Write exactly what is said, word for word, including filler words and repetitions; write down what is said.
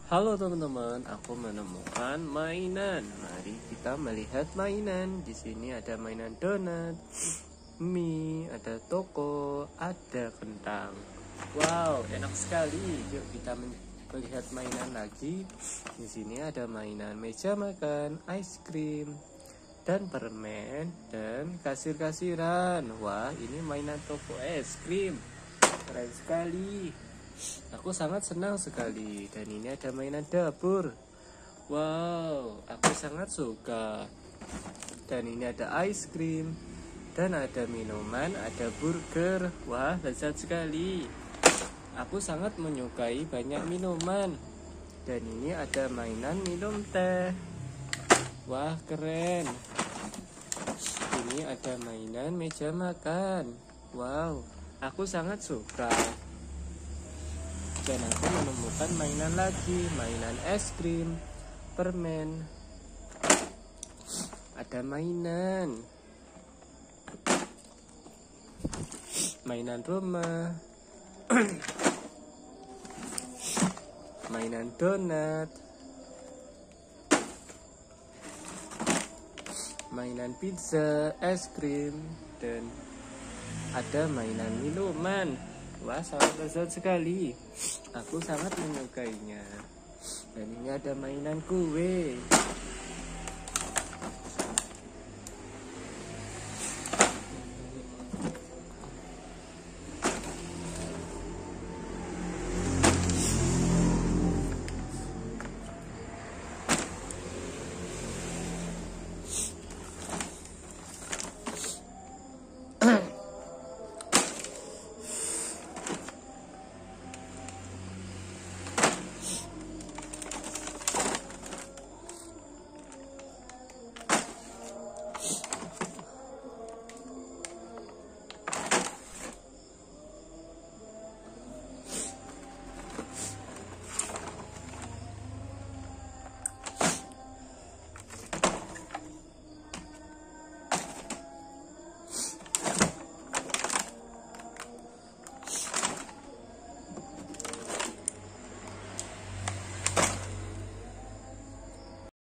Halo teman-teman, aku menemukan mainan. Mari kita melihat mainan. Di sini ada mainan donat, mie, ada toko, ada kentang. Wow, enak sekali. Yuk kita melihat mainan lagi. Di sini ada mainan meja makan, es krim, dan permen, dan kasir-kasiran. Wah, ini mainan toko es krim. Keren sekali. Aku sangat senang sekali. Dan ini ada mainan dapur. Wow, aku sangat suka. Dan ini ada es krim, dan ada minuman, ada burger. Wah, lezat sekali. Aku sangat menyukai banyak minuman. Dan ini ada mainan minum teh. Wah, keren. Ini ada mainan meja makan. Wow, aku sangat suka. Dan aku menemukan mainan lagi, mainan es krim, permen, ada mainan, mainan rumah, mainan donat, mainan pizza, es krim, dan ada mainan minuman. Wah, sangat lezat sekali. Aku sangat menyukainya. Dan ini ada mainan kue.